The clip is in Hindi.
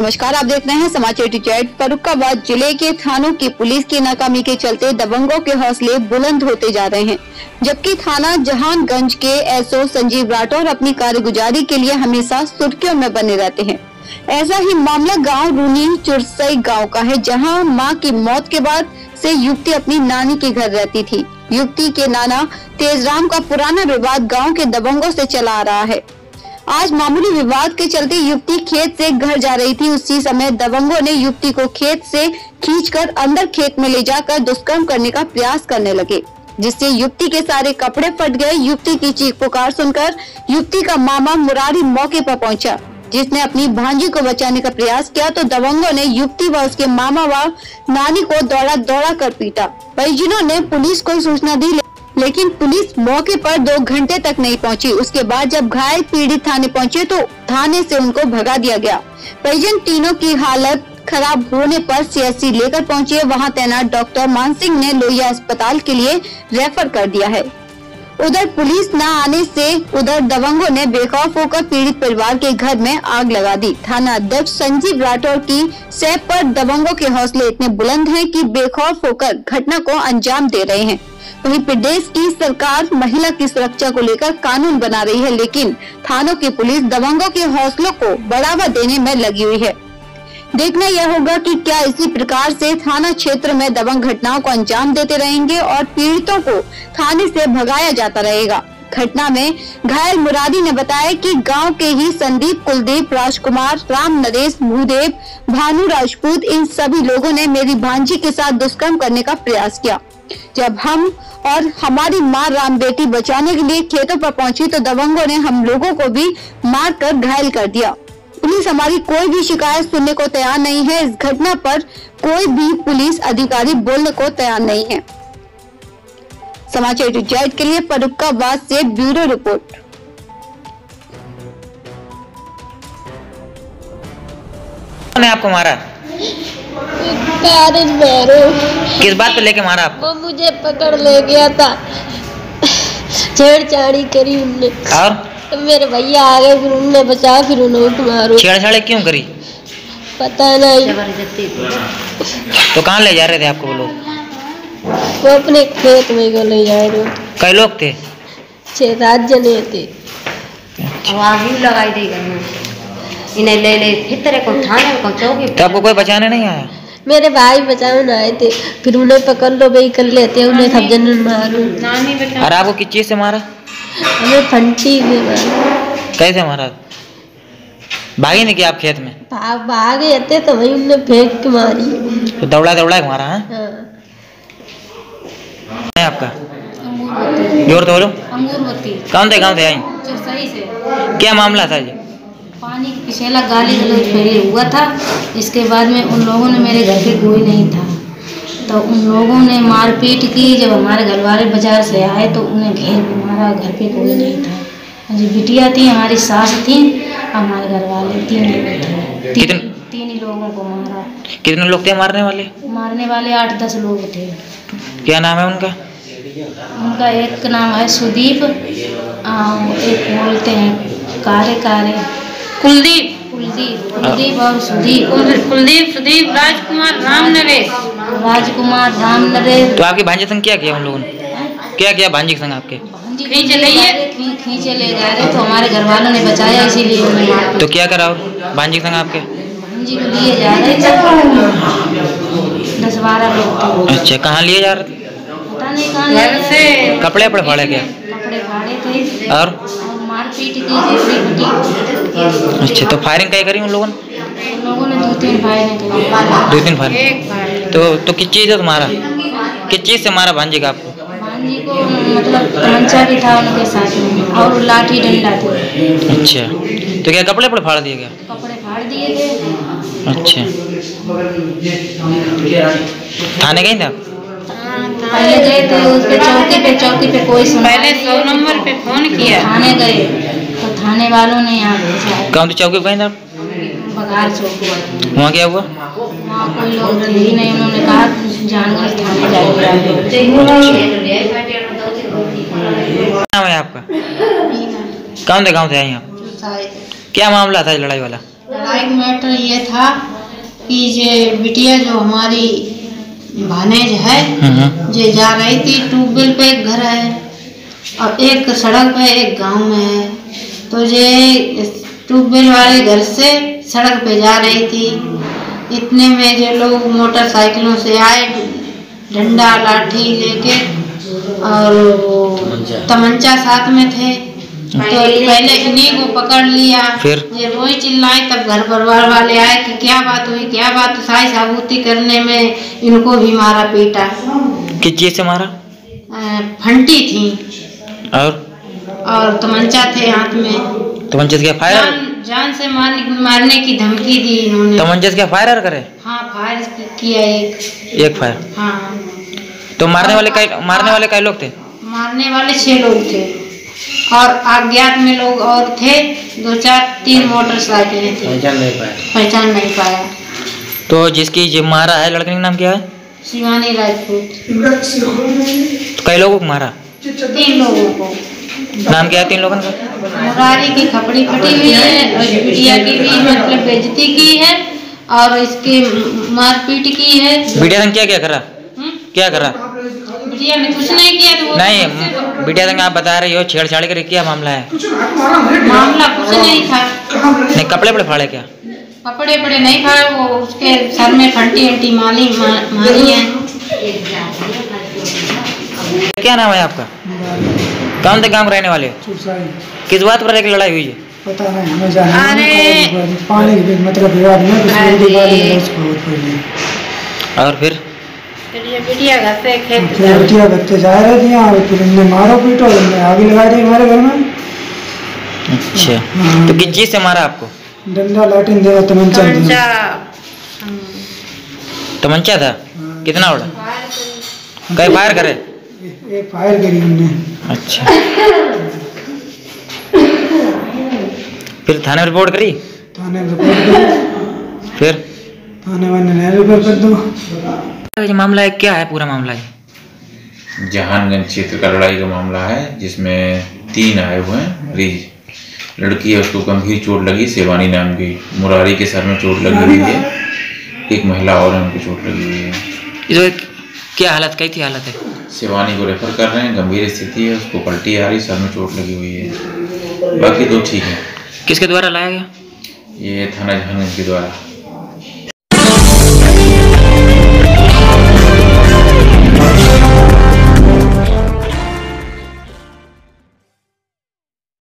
नमस्कार, आप देख रहे हैं समाचार टीचर। फर्रुखाबाद जिले के थानों की पुलिस की नाकामी के चलते दबंगों के हौसले बुलंद होते जा रहे हैं, जबकि थाना जहानगंज के एसओ संजीव राठौर अपनी कारगुजारी के लिए हमेशा सुर्खियों में बने रहते हैं। ऐसा ही मामला गांव रूनी चुरसई गांव का है, जहां मां की मौत के बाद से युवती अपनी नानी के घर रहती थी। युवती के नाना तेजराम का पुराना विवाद गाँव के दबंगों से चला आ रहा है। आज मामूली विवाद के चलते युवती खेत से घर जा रही थी। उसी समय दबंगों ने युवती को खेत से खींचकर अंदर खेत में ले जाकर दुष्कर्म करने का प्रयास करने लगे, जिससे युवती के सारे कपड़े फट गए। युवती की चीख पुकार सुनकर युवती का मामा मुरारी मौके पर पहुंचा, जिसने अपनी भांजी को बचाने का प्रयास किया तो दबंगों ने युवती व उसके मामा व नानी को दौड़ा कर पीटा। परिजनों ने पुलिस को सूचना दी, लेकिन पुलिस मौके पर 2 घंटे तक नहीं पहुंची। उसके बाद जब घायल पीड़ित थाने पहुंचे तो थाने से उनको भगा दिया गया। परिजन तीनों की हालत खराब होने पर सीएचसी लेकर पहुंचे। वहां तैनात डॉक्टर मान सिंह ने लोहिया अस्पताल के लिए रेफर कर दिया है। उधर पुलिस न आने से उधर दबंगों ने बेखौफ होकर पीड़ित परिवार के घर में आग लगा दी। थाना अध्यक्ष संजीव राठौर की सैप पर दबंगों के हौसले इतने बुलंद हैं कि बेखौफ होकर घटना को अंजाम दे रहे हैं। वहीं प्रदेश की सरकार महिला की सुरक्षा को लेकर कानून बना रही है, लेकिन थानों की पुलिस दबंगों के हौसलों को बढ़ावा देने में लगी हुई है। देखना यह होगा कि क्या इसी प्रकार से थाना क्षेत्र में दबंग घटनाओं को अंजाम देते रहेंगे और पीड़ितों को थाने से भगाया जाता रहेगा। घटना में घायल मुरारी ने बताया कि गांव के ही संदीप, कुलदीप, राजकुमार, राम नरेश, भूदेव, भानु राजपूत, इन सभी लोगों ने मेरी भांजी के साथ दुष्कर्म करने का प्रयास किया। जब हम और हमारी मां राम बेटी बचाने के लिए खेतों पर पहुंची तो दबंगों ने हम लोगों को भी मारकर घायल कर दिया। पुलिस हमारी कोई भी शिकायत सुनने को तैयार नहीं है। इस घटना पर कोई भी पुलिस अधिकारी बोलने को तैयार नहीं है। समाचार जैट के लिए फर्रुखाबाद से ब्यूरो रिपोर्ट। ने आपको मारा? किस बात पे लेके मारा आपको? वो मुझे पकड़ ले गया था, छेड़छाड़ी करी उनने। और मेरे भैया आ गए, फिर उनने बचा, फिर उन्होंने मारो। छेड़छाड़ी क्यों करी? पता नहीं। तो कहाँ ले जा रहे थे आपको वो लोग? वो अपने खेत में को ले जा रहे। कई लोग थे? 6-7 जने थे। आवाज भी लगाई देगा इन्हें ले फिर को थाने को चौकी। तो आपको कोई बचाने नहीं आया? मेरे भाई बचाने आए थे, फिर उन्हें पकड़ लो भाई, कर लेते उन्हें सब जन मारो। और आपको किस चीज से मारा? हमें फंटी से मारा। कैसे मारा? भागे नहीं क्या आप खेत में? भागे थे तो वही उन्हें फेंक के मारी। तो दौड़ा के मारा है? हाँ। आपका जोर तो बोलो। कौन थे आई? सही से क्या मामला था जी? पानी पिछला गाली गलौज पहले हुआ था। इसके बाद में उन लोगों ने मेरे घर पे कोई नहीं था, तो उन लोगों ने मारपीट की। जब हमारे घर वाले बाजार से आए तो उन्हें घेर के मारा। घर पे कोई नहीं था, मुझे बिटिया थी, हमारी सास थी, हमारे घर वाले 3 लोग थे। तीन ही लोगों को मारा। कितने लोग थे मारने वाले? मारने वाले 8-10 लोग थे। क्या नाम है उनका? उनका एक नाम है सुदीप, एक बोलते हैं कारे कुलदीप और सुदीप। सुदीप, राजकुमार, राम नरेश। तो आपकी भांजी संग क्या किया उन लोगों ने? क्या किया भांजी के संग आपके? खींचे ले जा रहे तो हमारे घर वालों ने बचाया, इसीलिए उन्हें मारा। तो क्या करा भांजी के संग आपके? भांजी को लिए जा रहे थे, 10-12 लोग थे। अच्छा, कहाँ लिए जा रहे थे? पता नहीं कहाँ से। कपड़े फाड़े क्या? कपड़े फाड़े थे और मारपीट की। अच्छा, तो फायरिंग क्या करी उन लोगों ने? उन लोगों ने 2-3 फायरिंग करी। 2-3 फायरिंग? तो किस चीज़ से मारा? किस चीज़ से मारा भांजी का आपको? भांजी को मतलब तमंचा भी था उनके साथ में और लाठी डंडा थे। अच्छा, तो क्या कपड़े फाड़ दिए गया? कपड़े फाड़ दिए थे। अच्छा, थाने गए थे आप? पहले गए थे उस पे चौकी पे कोई सुना। पहले 100 नंबर पे फोन किया, थाने गए तो थाने वालों ने यहाँ भेजा। कौन सी चौकी पे गए थे आप? बघार चौकी। वहाँ क्या हुआ? वहाँ कोई लोग थे ही नहीं, उन्होंने कहा जानगंज थाने जाइए। नाम है आपका? कौन थे गाँव से आई आप? क्या मामला था लड़ाई वाला? लाइक मैटर ये था कि ये बिटिया जो हमारी भानेज है ये जा रही थी ट्यूबवेल पे, एक घर है और एक सड़क पे एक गांव में है। तो ये ट्यूबवेल वाले घर से सड़क पे जा रही थी। इतने में ये लोग मोटरसाइकिलों से आए, डंडा लाठी लेके और तमंचा साथ में थे। तो पहले इन्हीं को पकड़ लिया, फिर ये रोई चिल्लाई, तब घर परिवार वाले आए कि क्या बात हुई, क्या बात। तो साई साबूती करने में इनको भी मारा पीटा। किस चीज से मारा? फंटी थी और तमंचा थे हाथ में। तमंचे से क्या फायर? जान से मारने की धमकी दी इन्होंने। तमंचे से क्या फायर करे? हाँ, फायर किया एक फायर। हाँ। तो मारने वाले कई लोग थे? मारने वाले 6 लोग थे और अज्ञात में लोग और थे, 2-4-3 मोटरसाइकिलें थी। पहचान नहीं पाया। तो जिसकी जो मारा है लड़के का नाम क्या है? शिवानी राजपूत। तो कई लोगों को मारा? 3 लोगों को। नाम क्या है 3 लोगों का? मुरारी की खपड़ी फटी हुई है और बिटिया की भी मतलब बेइज्जती की है और इसकी मारपीट की है। बिटिया ने क्या करा? क्या करा? बिटिया ने कुछ नहीं किया। तो नहीं, बिटिया ने आप बता रही हो छेड़छाड़ कर क्या मामला है? मामला कुछ नहीं था। नहीं, कपड़े पड़े फाड़े क्या? कपड़े पड़े नहीं फाड़े, वो उसके सर में फंटी मारी है। क्या नाम है आपका? कौन से गाँव में रहने वाले? किस बात पर एक लड़ाई हुई है? पता नहीं, हमें जानना पानी मतलब विवाद में और फिर बिटिया घर से जा रही थी और फिर इनने मारो पीटो, इनने आगे लगा दी हमारे घर में। अच्छा, तो किस चीज से मारा आपको? डंडा लाठी दे, तमंचा था। कितना बड़ा? कई फायर करे? एक फायर करी हमने। अच्छा, फिर थाने रिपोर्ट करी? थाने रिपोर्ट करी। फिर थाने वाले ने रिपोर्ट कर दो। ये मामला है, क्या है पूरा मामला है? जहानगंज क्षेत्र का लड़ाई का मामला है, जिसमें 3 आए हुए हैं मरीज। लड़की है, उसको गंभीर चोट लगी, शिवानी नाम की। मुरारी के सर में चोट लगी हुई है। एक महिला और है, उनको चोट लगी हुई है। क्या हालत, कैसी हालत है? शिवानी को रेफर कर रहे हैं, गंभीर स्थिति है, उसको पलटी आ रही, सर में चोट लगी हुई है। बाकी 2 ठीक है। किसके द्वारा लाया गया? ये थाना जहानगंज के द्वारा।